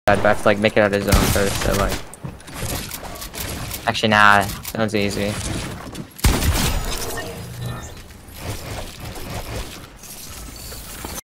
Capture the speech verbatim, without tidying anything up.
but I have to like make it out of zone first, so like... Actually, nah, zone's easy.